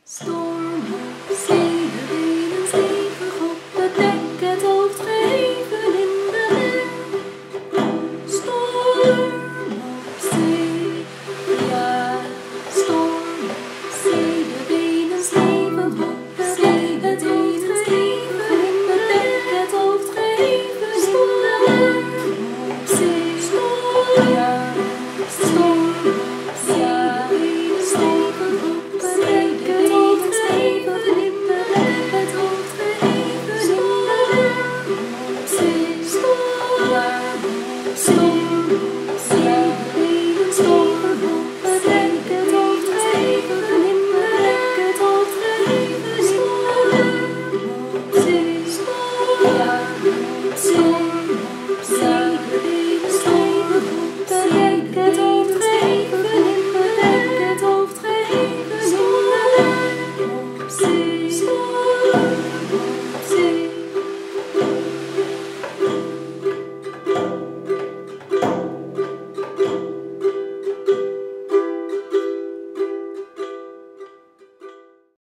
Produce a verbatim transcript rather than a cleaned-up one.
Storm op zee, de benen stevig op het dek, het hoofd geheven in de wind. Storm.